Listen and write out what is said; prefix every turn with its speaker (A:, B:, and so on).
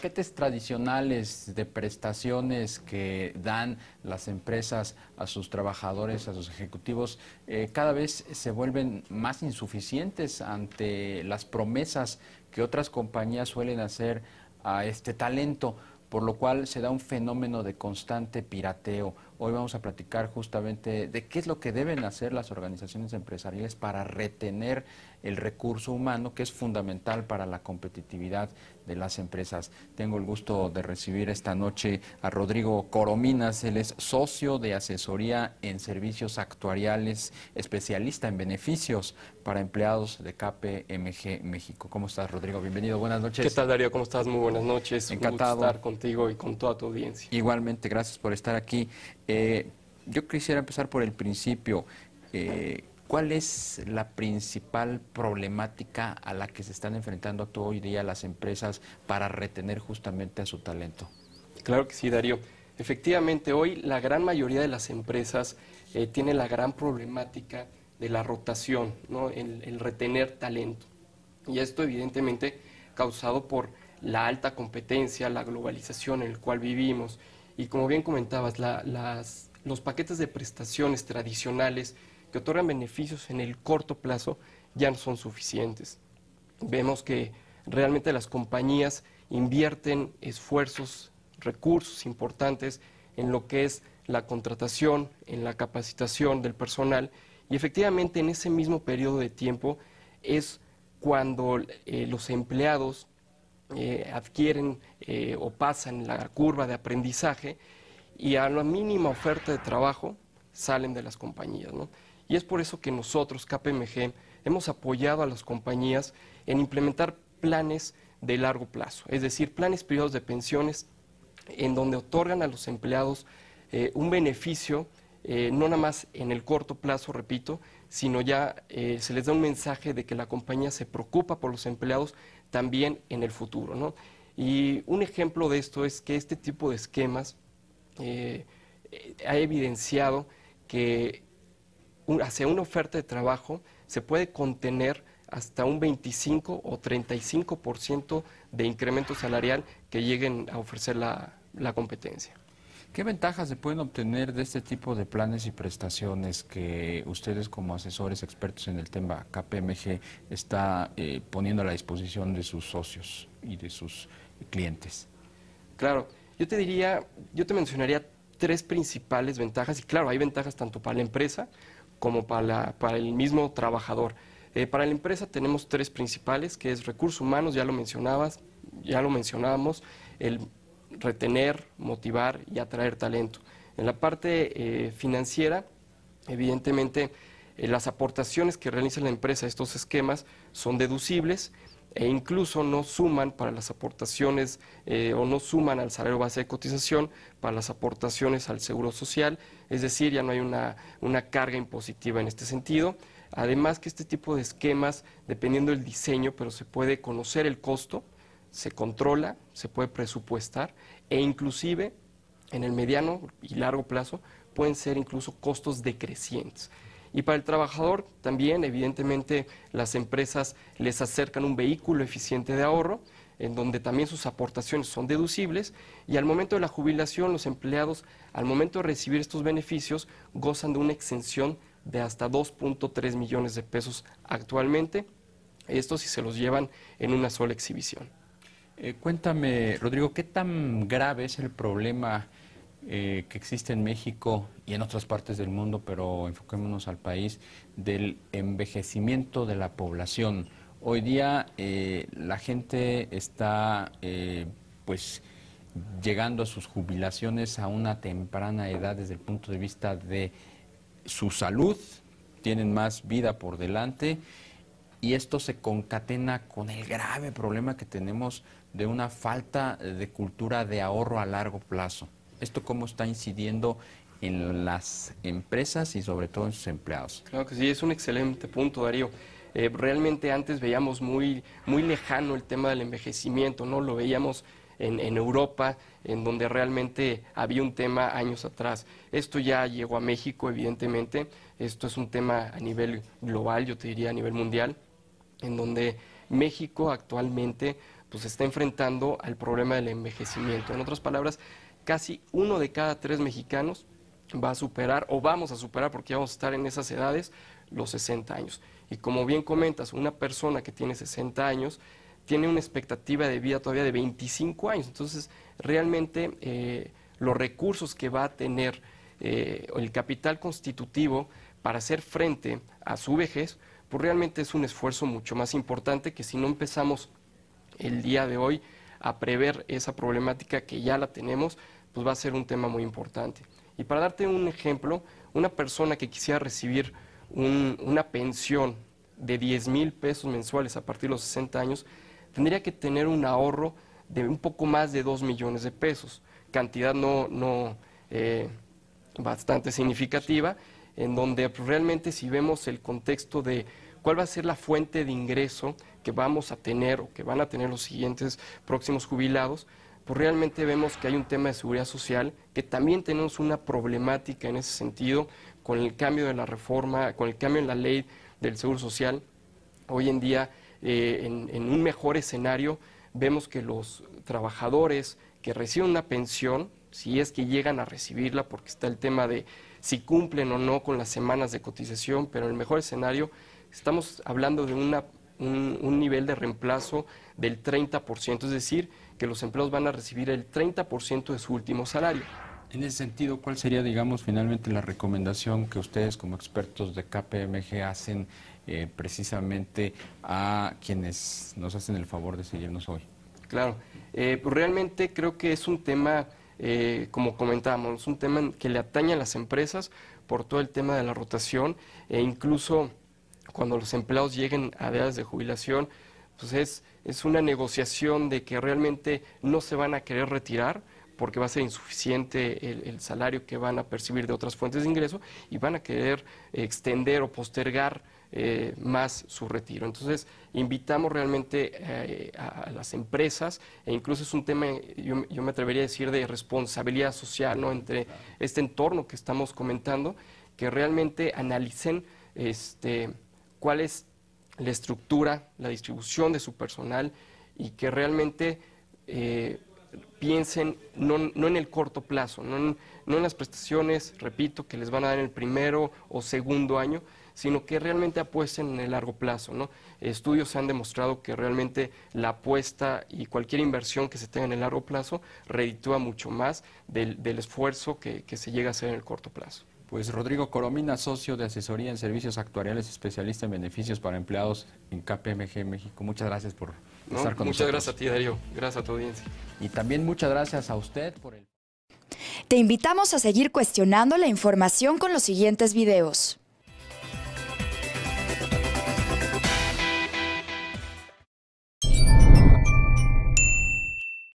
A: paquetes tradicionales de prestaciones que dan las empresas a sus trabajadores, a sus ejecutivos, cada vez se vuelven más insuficientes ante las promesas que otras compañías suelen hacer a este talento, por lo cual se da un fenómeno de constante pirateo. Hoy vamos a platicar justamente de qué es lo que deben hacer las organizaciones empresariales para retener el recurso humano, que es fundamental para la competitividad de las empresas. Tengo el gusto de recibir esta noche a Rodrigo Corominas. Él es socio de asesoría en servicios actuariales, especialista en beneficios para empleados de KPMG México. ¿Cómo estás, Rodrigo? Bienvenido, buenas noches.
B: ¿Qué tal, Darío? ¿Cómo estás? Muy buenas noches.
A: Encantado.
B: Un gusto estar contigo y con toda tu audiencia.
A: Igualmente, gracias por estar aquí. Yo quisiera empezar por el principio. ¿Cuál es la principal problemática a la que se están enfrentando hoy día las empresas para retener justamente a su talento?
B: Claro que sí, Darío. Efectivamente, hoy la gran mayoría de las empresas tiene la gran problemática de la rotación, ¿no? El retener talento. Y esto evidentemente causado por la alta competencia, la globalización en la cual vivimos. Y como bien comentabas, los paquetes de prestaciones tradicionales que otorgan beneficios en el corto plazo ya no son suficientes. Vemos que realmente las compañías invierten esfuerzos, recursos importantes en lo que es la contratación, en la capacitación del personal, y efectivamente en ese mismo periodo de tiempo es cuando los empleados adquieren o pasan la curva de aprendizaje y a la mínima oferta de trabajo salen de las compañías, ¿no? Y es por eso que nosotros, KPMG, hemos apoyado a las compañías en implementar planes de largo plazo, es decir, planes privados de pensiones en donde otorgan a los empleados un beneficio, no nada más en el corto plazo, repito, sino ya se les da un mensaje de que la compañía se preocupa por los empleados también en el futuro, ¿no? Y un ejemplo de esto es que este tipo de esquemas ha evidenciado que hacia una oferta de trabajo se puede contener hasta un 25 o 35% de incremento salarial que lleguen a ofrecer la competencia.
A: ¿Qué ventajas se pueden obtener de este tipo de planes y prestaciones que ustedes como asesores expertos en el tema KPMG está poniendo a la disposición de sus socios y de sus clientes?
B: Claro, yo te mencionaría tres principales ventajas, y claro, hay ventajas tanto para la empresa como para el mismo trabajador. Para la empresa tenemos tres principales, que es recursos humanos, ya lo mencionábamos, el retener, motivar y atraer talento. En la parte financiera, evidentemente, las aportaciones que realiza la empresa a estos esquemas son deducibles e incluso no suman para las aportaciones o no suman al salario base de cotización para las aportaciones al seguro social, es decir, ya no hay una carga impositiva en este sentido. Además que este tipo de esquemas, dependiendo del diseño, pero se puede conocer el costo, se controla, se puede presupuestar e inclusive en el mediano y largo plazo pueden ser incluso costos decrecientes. Y para el trabajador también, evidentemente, las empresas les acercan un vehículo eficiente de ahorro, en donde también sus aportaciones son deducibles, y al momento de la jubilación, los empleados, al momento de recibir estos beneficios, gozan de una exención de hasta 2.3 millones de pesos actualmente, esto si se los llevan en una sola exhibición.
A: Cuéntame, Rodrigo, ¿qué tan grave es el problema que existe en México y en otras partes del mundo, pero enfoquémonos al país, del envejecimiento de la población? Hoy día la gente está pues llegando a sus jubilaciones a una temprana edad desde el punto de vista de su salud, tienen más vida por delante. Y esto se concatena con el grave problema que tenemos de una falta de cultura de ahorro a largo plazo. ¿Esto cómo está incidiendo en las empresas y sobre todo en sus empleados?
B: Claro que sí, es un excelente punto, Darío. Realmente antes veíamos muy lejano el tema del envejecimiento, ¿no? Lo veíamos en Europa, en donde realmente había un tema años atrás. Esto ya llegó a México, evidentemente. Esto es un tema a nivel global, yo te diría a nivel mundial, en donde México actualmente pues se está enfrentando al problema del envejecimiento. En otras palabras, casi 1 de cada 3 mexicanos va a superar, o vamos a superar, porque ya vamos a estar en esas edades, los 60 años. Y como bien comentas, una persona que tiene 60 años tiene una expectativa de vida todavía de 25 años. Entonces, realmente los recursos que va a tener el capital constitutivo para hacer frente a su vejez, pues realmente es un esfuerzo mucho más importante que si no empezamos el día de hoy a prever esa problemática que ya la tenemos, pues va a ser un tema muy importante. Y para darte un ejemplo, una persona que quisiera recibir una pensión de 10,000 pesos mensuales a partir de los 60 años, tendría que tener un ahorro de un poco más de 2 millones de pesos, cantidad bastante significativa, en donde realmente si vemos el contexto de cuál va a ser la fuente de ingreso que vamos a tener o que van a tener los siguientes próximos jubilados, pues realmente vemos que hay un tema de seguridad social, que también tenemos una problemática en ese sentido con el cambio de la reforma, con el cambio en la ley del Seguro Social. Hoy en día, en un mejor escenario, vemos que los trabajadores que reciben una pensión, si es que llegan a recibirla, porque está el tema de si cumplen o no con las semanas de cotización, pero en el mejor escenario estamos hablando de un nivel de reemplazo del 30%, es decir, que los empleados van a recibir el 30% de su último salario.
A: En ese sentido, ¿cuál sería, digamos, finalmente la recomendación que ustedes como expertos de KPMG hacen precisamente a quienes nos hacen el favor de seguirnos hoy?
B: Claro, pues realmente creo que es un tema, como comentábamos, un tema que le atañe a las empresas por todo el tema de la rotación e incluso cuando los empleados lleguen a edades de jubilación, pues es una negociación de que realmente no se van a querer retirar porque va a ser insuficiente el salario que van a percibir de otras fuentes de ingreso y van a querer extender o postergar más su retiro. Entonces, invitamos realmente a las empresas, e incluso es un tema, yo me atrevería a decir, de responsabilidad social, ¿no?, entre este entorno que estamos comentando, que realmente analicen cuál es la estructura, la distribución de su personal y que realmente piensen no en el corto plazo, no en las prestaciones, repito, que les van a dar en el primero o segundo año, sino que realmente apuesten en el largo plazo, ¿no? Estudios han demostrado que realmente la apuesta y cualquier inversión que se tenga en el largo plazo reditúa mucho más del esfuerzo que se llega a hacer en el corto plazo.
A: Pues Rodrigo Coromina, socio de asesoría en servicios actuariales, especialista en beneficios para empleados en KPMG México. Muchas gracias por estar con nosotros.
B: Muchas gracias a ti, Darío. Gracias a tu audiencia.
A: Y también muchas gracias a usted por el...
C: Te invitamos a seguir cuestionando la información con los siguientes videos.